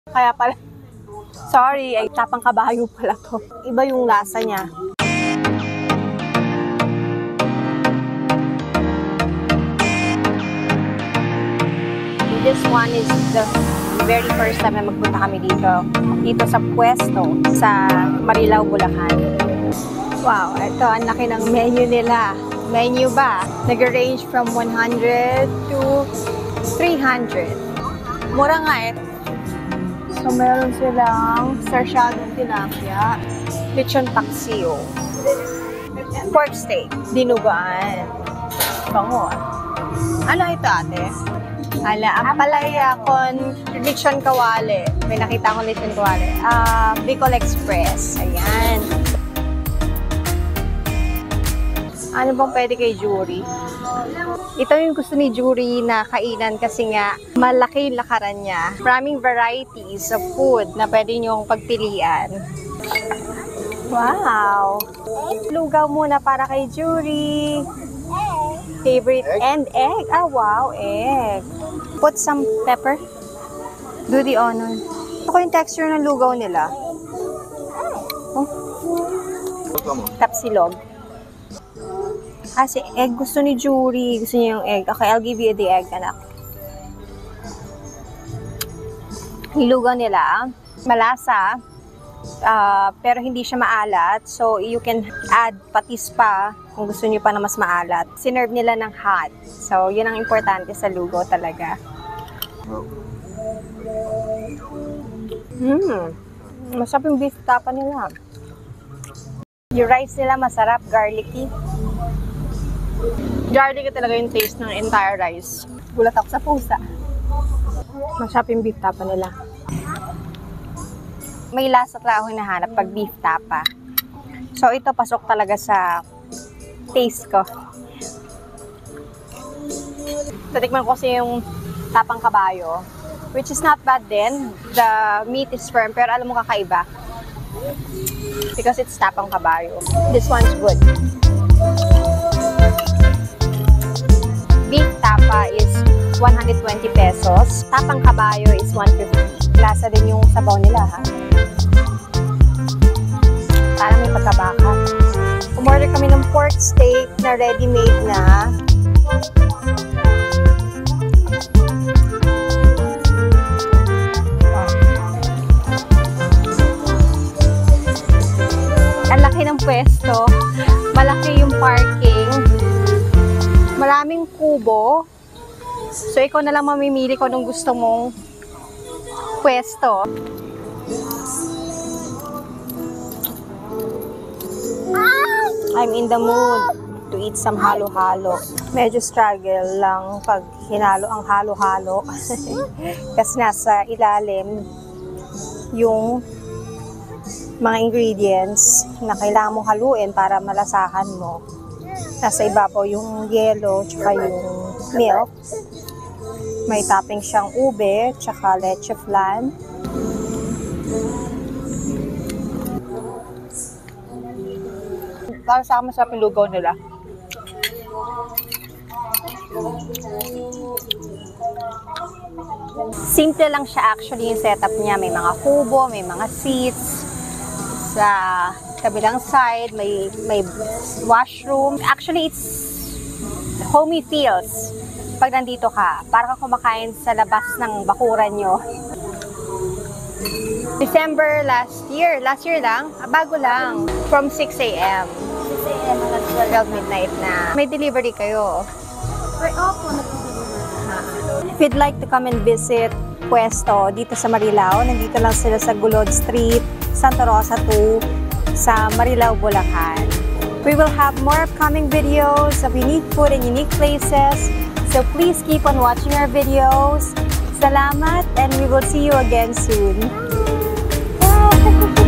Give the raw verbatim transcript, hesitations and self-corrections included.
Kaya pala, sorry, ay tapang kabayo pala to. Iba yung lasa niya. This one is the very first time na magpunta kami dito. Dito sa pwesto sa Marilao, Bulacan. Wow, ito ang laki ng menu nila. Menu ba? Nag-range from one hundred to three hundred. Mura nga eh. So, meron silang sarsyadong tilapia, lechon paksiw, pork steak, dinuguan. Bango ah. Ano ito ate? Ala, ang palaya con lechon kawali. May nakita akong lechon kawali. Uh, Bicol Express. Ayan. Ano bang pwede kay Jury? Ito yung gusto ni Jury na kainan kasi nga malaki yung lakaran niya. Maraming varieties of food na pwede nyong pagpilian. Wow! Lugaw muna para kay Jury. Favorite egg? And egg. Ah, wow, egg. Put some pepper. Do the honor. Ito ko yung texture ng lugaw nila. Oh. Tapsilog. Kasi egg gusto ni Jury. Gusto niya yung egg. Okay, I'll give you the egg, anak. Yung lugaw nila, malasa. Uh, pero hindi siya maalat. So, you can add patis pa kung gusto niyo pa na mas maalat. Sinerve nila ng hot. So, yun ang importante sa lugaw talaga. Mmm. Masarap yung beef tapa nila. Yung rice nila masarap, garlicky. Garlicky talaga yung taste ng entire rice. Gulat ako sa pusa. Masarap yung beef tapa nila. May lasa talaga ako hinahanap pag beef tapa. So, ito pasok talaga sa taste ko. Tatikman ko kasi yung tapang kabayo, which is not bad din. The meat is firm, pero alam mo kakaiba. Because it's tapang kabayo. This one's good. Beef tapa is one hundred twenty pesos. Tapang kabayo is one fifty. Lasa din yung sabaw nila, ha? Parang may pagkabaka. Umorder kami ng pork steak na ready-made na. Ang laki ng pwesto. Malaki yung parking. Maraming kubo. So, ikaw na lang mamimili ko nung gusto mong pwesto. I'm in the mood to eat some halo-halo. Medyo struggle lang pag hinalo ang halo-halo. Kasi nasa ilalim yung mga ingredients na kailangan mong haluin para malasahan mo. Nasa ibabaw yung yelo tsaka yung milk. May topping siyang ube tsaka leche flan. Para sa akin masarap yung lugaw nila. Simple lang siya actually yung setup niya. May mga kubo, may mga seats. Sa kabilang side, may, may washroom. Actually, it's homey feels pag nandito ka. Para kang kumakain sa labas ng bakuran nyo. December last year. Last year lang. Bago lang. From six A M six A M hanggang twelve midnight na. May delivery kayo. Ay, opo, nag-deliver. If you'd like to come and visit Pwesto dito sa Marilao, nandito lang sila sa Gulod Street, Santa Rosa two, sa Marilao, Bulacan. We will have more upcoming videos of unique food and unique places. So please keep on watching our videos. Salamat, and we will see you again soon. Bye!